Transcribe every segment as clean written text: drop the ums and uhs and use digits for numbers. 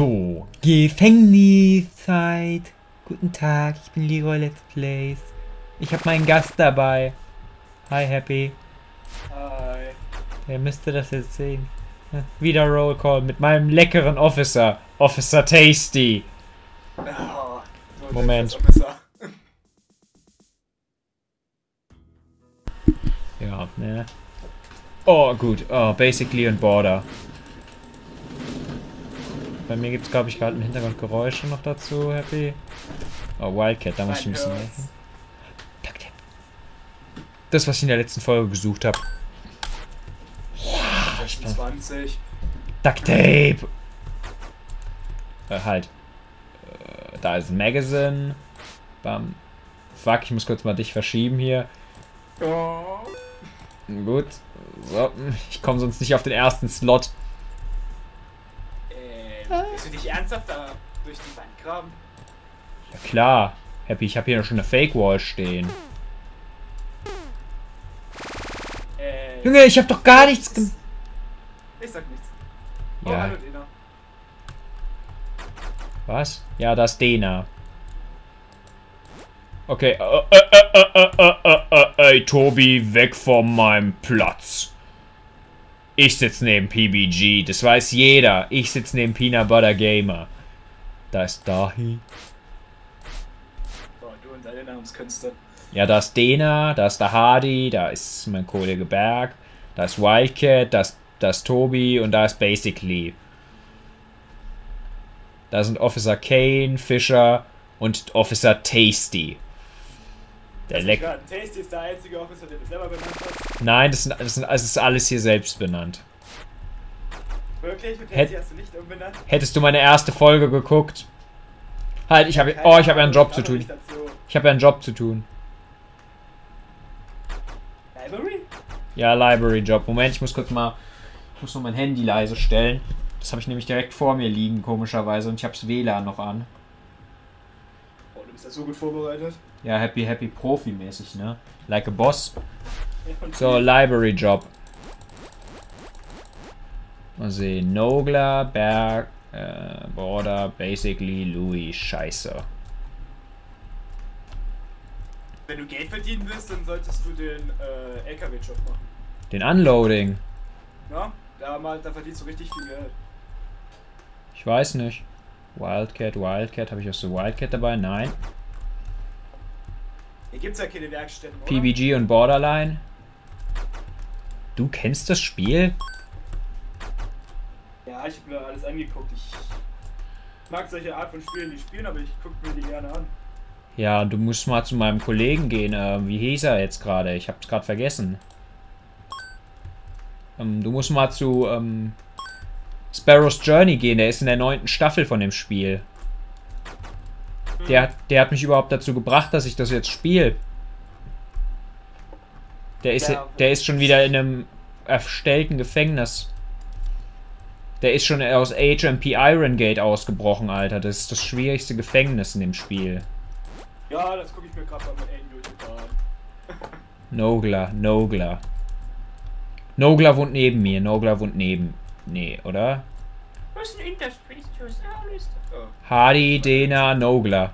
So, Gefängniszeit. Guten Tag, ich bin Leroy Let's Plays. Ich habe meinen Gast dabei. Hi, Happy. Hi. Der müsste das jetzt sehen. Wieder Roll Call mit meinem leckeren Officer. Officer Tasty. Oh, so Moment. Officer. Ja, ne. Oh, gut. Oh, Basically und Border. Bei mir gibt es, glaube ich, gerade im Hintergrund Geräusche noch dazu, Happy. Oh, Wildcat, da muss ich ein bisschen helfen. Das, was ich in der letzten Folge gesucht habe. 26. Duct Tape! Halt. Da ist ein Magazine. Bam. Fuck, ich muss kurz mal dich verschieben hier. Oh. Gut. So, ich komme sonst nicht auf den ersten Slot. Willst du dich ernsthaft da durch die Wand graben? Ja klar. Happy, ich habe hier schon eine Fake Wall stehen. Junge, ich habe doch gar nichts gemacht. Ich sag nichts. Ja. Oh, hallo Dena. Was? Ja, das ist Dena. Okay. Ey, Tobi, weg von meinem Platz. Ich sitze neben PBG, das weiß jeder. Ich sitze neben Peanut Butter Gamer. Da ist Dahi. Oh, du und deine Namenskünste. Ja, da ist Dena, da ist der Hardy, da ist mein Kollege Berg, da ist Wildcat, da ist Tobi und da ist Basically. Da sind Officer Kane, Fischer und Officer Tasty. Der Tasty ist der einzige Officer, den du selber benannt hast. Nein, das ist alles hier selbst benannt. Wirklich? Und Tasty hast du nicht umbenannt? Hättest du meine erste Folge geguckt? Halt, ich habe ja einen Job zu tun. Ich habe ja einen Job zu tun. Library? Ja, Library-Job. Moment, ich muss noch mein Handy leise stellen. Das habe ich nämlich direkt vor mir liegen, komischerweise. Und ich habe das WLAN noch an. Oh, du bist ja so gut vorbereitet. Ja, happy Profi-mäßig, ne? Like a boss. Ja, So, Library-Job. Mal sehen. Nogla, Berg, Border, Basically, Louis. Scheiße. Wenn du Geld verdienen willst, dann solltest du den LKW-Job machen. Den Unloading. Ja? Da verdienst du richtig viel Geld. Ich weiß nicht. Wildcat. Habe ich auch so Wildcat dabei? Nein. Hier gibt's ja keine Werkstätten, oder? PBG und Borderline. Du kennst das Spiel? Ja, ich hab mir alles angeguckt. Ich mag solche Art von Spielen nicht spielen, aber ich guck mir die gerne an. Ja, du musst mal zu meinem Kollegen gehen. Wie hieß er jetzt gerade? Ich hab's gerade vergessen. Du musst mal zu Sparrow's Journey gehen. Der ist in der 9. Staffel von dem Spiel. Der hat mich überhaupt dazu gebracht, dass ich das jetzt spiele. Der ist schon wieder in einem erstellten Gefängnis. Der ist schon aus HMP Iron Gate ausgebrochen, Alter. Das ist das schwierigste Gefängnis in dem Spiel. Ja, das gucke ich mir gerade bei meinem YouTube an. Nogla. Nogla wohnt neben mir. Nee, oder? Was ist das? Hardy, Dena, Nogla.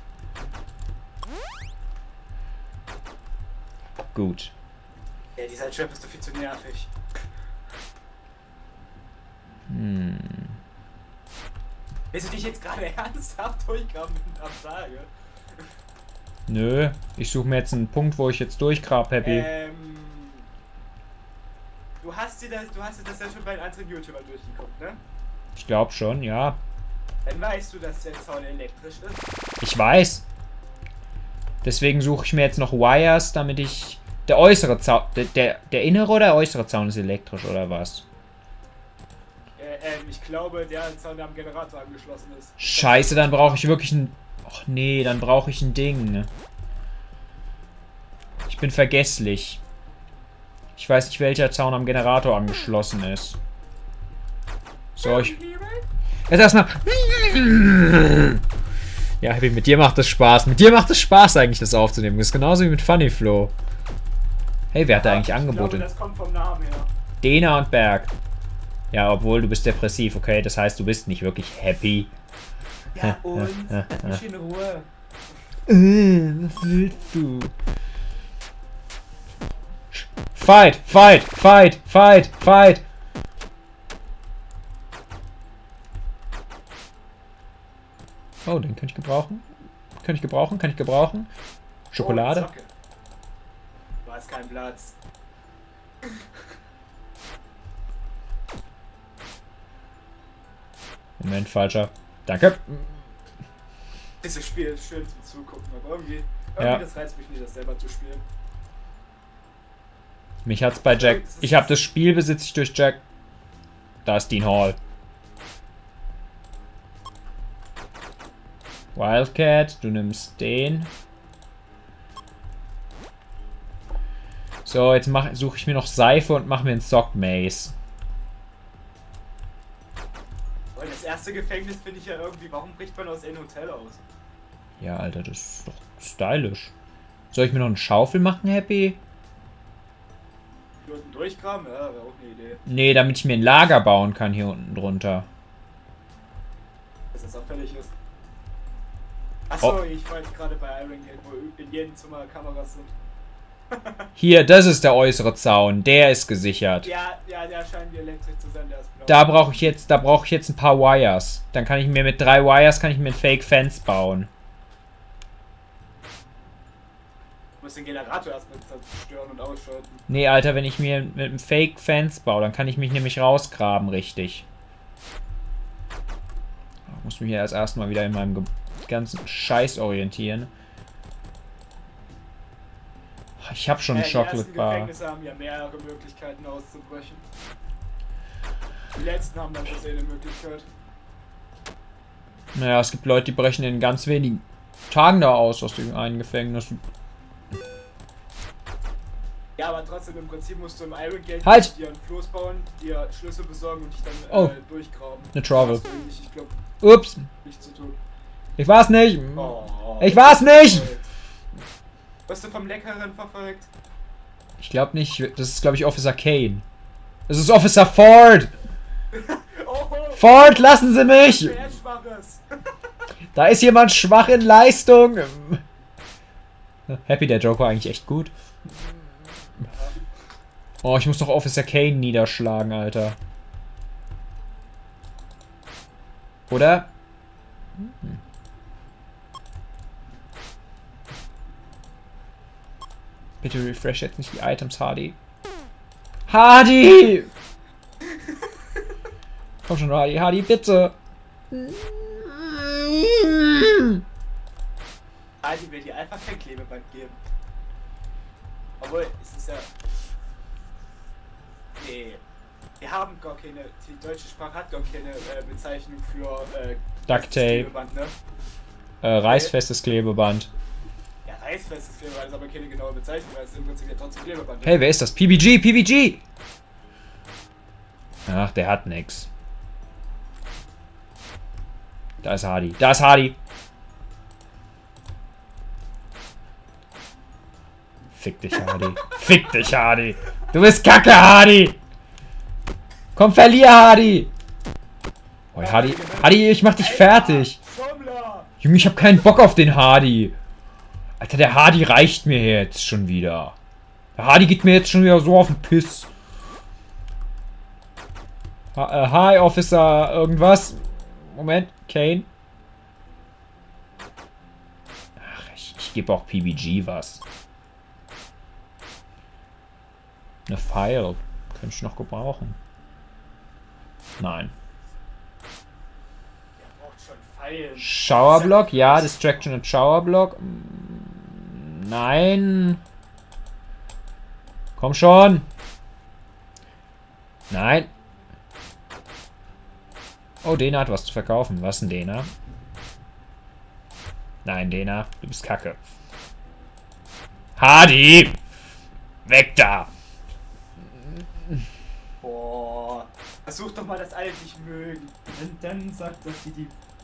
Gut. Ja, dieser Trap ist doch viel zu nervig. Willst du dich jetzt gerade ernsthaft durchgraben mit einer Frage? Nö, ich suche mir jetzt einen Punkt, wo ich jetzt durchgrab, Happy. Du hast dir das ja schon bei anderen YouTubern durchgeguckt, ne? Ich glaube schon, ja. Dann weißt du, dass der Zaun elektrisch ist. Ich weiß. Deswegen suche ich mir jetzt noch Wires, damit ich... Der äußere Zaun... Der innere oder der äußere Zaun ist elektrisch, oder was? Ich glaube, der Zaun, der am Generator angeschlossen ist. Scheiße, dann brauche ich wirklich ein... Och nee, dann brauche ich ein Ding. Ich bin vergesslich. Ich weiß nicht, welcher Zaun am Generator angeschlossen ist. So, ich... Jetzt erstmal... Ja, Happy, mit dir macht das Spaß. Mit dir macht es Spaß eigentlich, das aufzunehmen. Das ist genauso wie mit Funny Flo. Hey, wer hat da eigentlich angeboten? Ich glaube, das kommt vom Namen her. Dena und Berg. Ja, obwohl du bist depressiv, okay? Das heißt, du bist nicht wirklich happy. Ja, und? Lass mich in Ruhe. Was willst du? Fight! Fight! Fight! Fight! Fight! Oh, den kann ich gebrauchen. Kann ich gebrauchen? Kann ich gebrauchen? Schokolade? Oh, du hast keinen Platz. Moment, falscher. Danke. Dieses Spiel ist schön zum Zugucken, aber irgendwie Ja. das reizt mich nicht, das selber zu spielen. Mich hat's bei Jack. Ich habe das Spiel besitze ich durch Jack. Da ist Dean Hall. Wildcat, du nimmst den. So, jetzt suche ich mir noch Seife und mache mir einen Sock Maze. Und das erste Gefängnis finde ich ja irgendwie, warum bricht man aus einem Hotel aus? Ja, Alter, das ist doch stylisch. Soll ich mir noch eine Schaufel machen, Happy? Hier unten durchgraben? Ja, wäre auch eine Idee. Nee, damit ich mir ein Lager bauen kann hier unten drunter. Dass das auch fertig ist. Achso, Oh. ich war jetzt gerade bei Iron Gate, wo in jedem Zimmer Kameras sind. Hier, das ist der äußere Zaun. Der ist gesichert. Ja, der scheint wie elektrisch zu sein, der ist blau. Da brauche ich jetzt ein paar Wires. Dann kann ich mir mit 3 Wires kann ich mir ein Fake Fence bauen. Du musst den Generator erstmal zerstören und ausschalten. Nee, Alter, wenn ich mir mit einem Fake Fence baue, dann kann ich mich nämlich rausgraben, richtig. Ich muss mich ja erstmal wieder in meinem ganzen Scheiß orientieren. Ich habe schon eine Chocolate Bar. Die ersten Gefängnisse haben ja mehrere Möglichkeiten auszubrechen. Die letzten haben dann bloß eine Möglichkeit. Naja, es gibt Leute, die brechen in ganz wenigen Tagen da aus dem einen Gefängnis. Ja, aber trotzdem im Prinzip musst du im Iron Gate Halt! dir einen Floß bauen, dir Schlüssel besorgen und dich dann durchgraben. Eine Travel. Das hast du eigentlich, ich glaube, Ups, nichts zu tun. ich war's nicht. Oh, Ich war's nicht! Wirst du vom Leckeren verfolgt? Ich glaube nicht. Das ist, glaube ich, Officer Kane. Das ist Officer Ford! Oh, Ford, lassen Sie mich! wer Schwaches? Da ist jemand schwach in Leistung. Happy, der Joker war eigentlich echt gut. Oh, ich muss doch Officer Kane niederschlagen, Alter. Oder? Bitte refresh jetzt nicht die Items, Hardy. Hardy! Komm schon, Hardy. Hardy, bitte. Adi will dir einfach kein Klebeband geben. Obwohl, es ist ja... Nee. Wir haben gar keine... Die deutsche Sprache hat gar keine Bezeichnung für... Duct Tape. Klebeband, ne? Reißfestes Klebeband. Ja, reißfestes Klebeband ist aber keine genaue Bezeichnung, weil es im Prinzip ja trotzdem Klebeband ist. Hey, wer ist das? PBG, PBG! Ach, der hat nix. Da ist Hardy. Da ist Hardy. Fick dich, Hardy. Fick dich, Hardy. Du bist kacke, Hardy. Komm, verlier, Hardy. Oh, Hardy. Hardy, ich mach dich fertig. Schummler! Junge, ich hab keinen Bock auf den Hardy. Alter, der Hardy reicht mir jetzt schon wieder. Der Hardy geht mir jetzt schon wieder so auf den Piss. Hi, Officer, irgendwas. Moment, Kane. Ach, ich gebe auch PBG was. Eine File. Könnte ich noch gebrauchen. Nein. Der braucht schon Pfeilen. Showerblock? Ja, Distraction und Showerblock. Nein. Komm schon. Nein. Oh, Dena hat was zu verkaufen. Was denn Dena? Nein, Dena, du bist kacke. Hardy! Weg da! Boah. Versuch doch mal das alle nicht mögen. Und dann sagt, dass die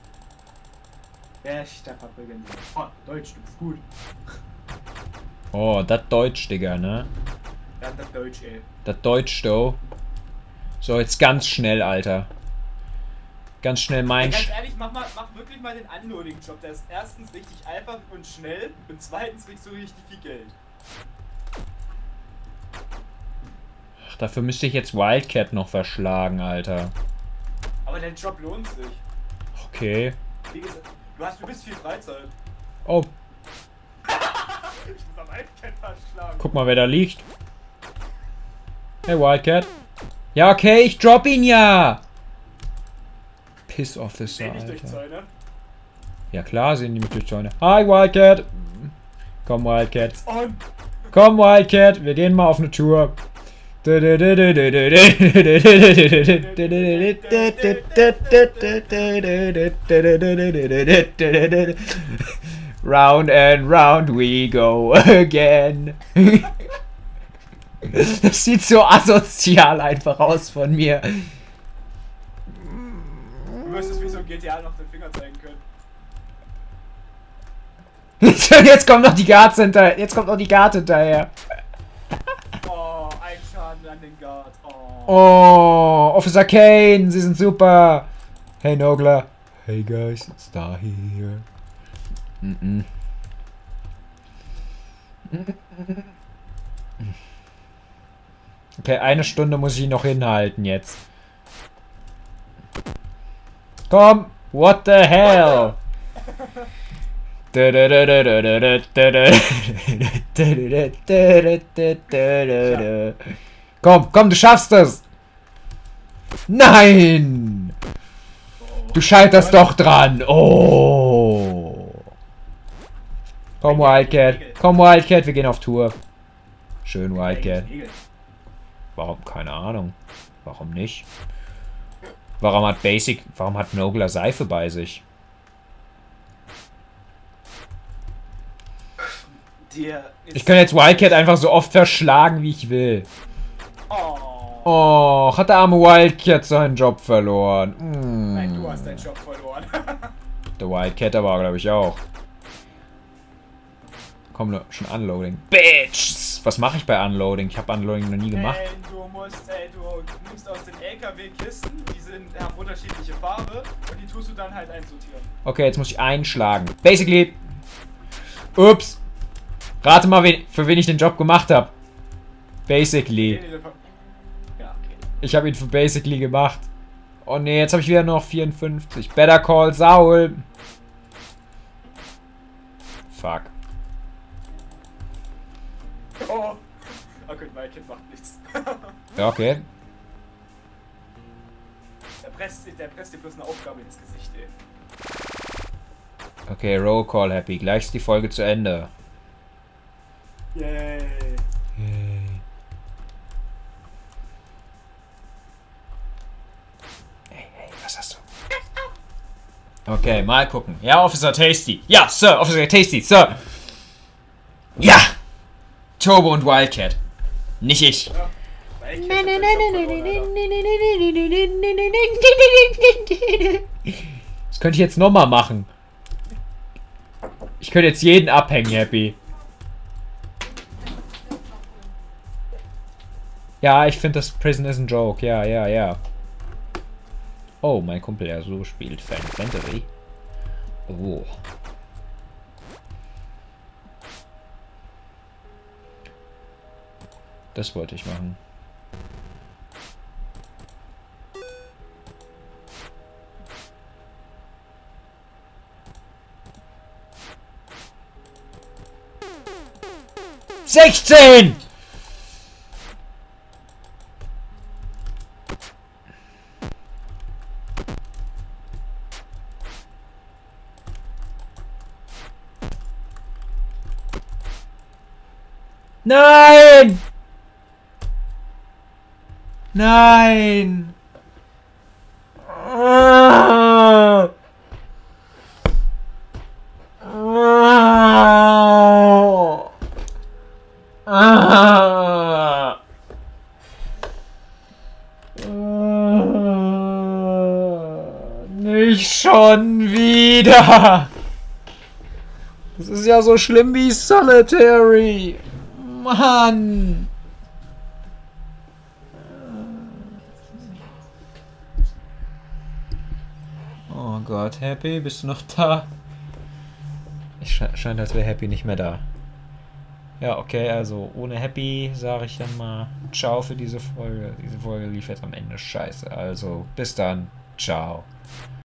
Wächter verbringen. Oh, Deutsch, du bist gut. Oh, das Deutsch, Digga, ne? Ja, das Deutsch, ey. Das Deutsch, do. So, jetzt ganz schnell, Alter. Ganz schnell mein... Ganz ehrlich, mach wirklich mal den Unloading-Job. Der ist erstens richtig einfach und schnell und zweitens kriegst du richtig viel Geld. Ach, dafür müsste ich jetzt Wildcat noch verschlagen, Alter. Aber der Job lohnt sich. Okay. Wie gesagt, du bist viel Freizeit. Oh, Ich muss am Wildcat verschlagen. guck mal, wer da liegt. Hey, Wildcat. Ja, okay, ich drop ihn ja. Piss Officer, Seh nicht durch Alter. Zäune. Ja klar, sehen die mich durch Zäune. Hi, Wildcat. Komm, Wildcat. On. Komm, Wildcat, wir gehen mal auf eine Tour. Round and round we go again. Das sieht so asozial einfach aus von mir. Du müsstest wie so ein GTA noch den Finger zeigen können. Jetzt kommt noch die Guards hinterher. Jetzt kommt noch die Guard hinterher. Oh, ein Schaden an den Guard. Oh. Oh, Officer Kane, Sie sind super. Hey Nogla. Hey guys, it's Dahi here. Okay, eine Stunde muss ich ihn noch hinhalten jetzt. Komm, what the hell? Komm, komm, du schaffst es! Nein! Du scheiterst doch dran! Oh! Komm, Wildcat. Komm, Wildcat, wir gehen auf Tour. Schön, Wildcat. Warum? Keine Ahnung. Warum nicht? Warum hat Nogla Seife bei sich? Ich kann jetzt Wildcat einfach so oft verschlagen, wie ich will. Oh, hat der arme Wildcat seinen Job verloren. Nein, du hast deinen Job verloren. Der Wildcat aber, glaube ich, auch. Komm, schon Unloading. Bitch! Was mache ich bei Unloading? Ich habe Unloading noch nie gemacht. Du nimmst aus den LKW Kisten, haben unterschiedliche Farbe und die tust du dann halt einsortieren. Okay, jetzt muss ich einschlagen. Basically. Ups. Rate mal, für wen ich den Job gemacht habe. Basically. Ja, okay. Ich habe ihn für Basically gemacht. Oh ne, jetzt habe ich wieder noch 54. Better call Saul. Fuck. Oh. Okay, mein Kind macht nichts. Ja, okay. Der presst dir bloß eine Aufgabe ins Gesicht, ey. Okay, Roll Call Happy. Gleich ist die Folge zu Ende. Yay. Hey, was hast du? Okay, mal gucken. Ja, Officer Tasty. Ja, Sir, Officer Tasty, Sir. Ja! Turbo und Wildcat. Nicht ich. Ja. Das könnte ich jetzt nochmal machen. Ich könnte jetzt jeden abhängen, Happy. Ja, ich finde das Prison is a Joke. Ja, ja, ja. Oh, mein Kumpel, der so spielt Final Fantasy. Oh. Das wollte ich machen. »16! Nein! Nein! Ah! Ah! Ah! Nicht schon wieder! Das ist ja so schlimm wie Solitary! Mann! Gott, Happy, bist du noch da? Scheint, als wäre Happy nicht mehr da. Ja, okay, also ohne Happy sage ich dann mal ciao für diese Folge. Diese Folge lief jetzt am Ende scheiße. Also bis dann. Ciao.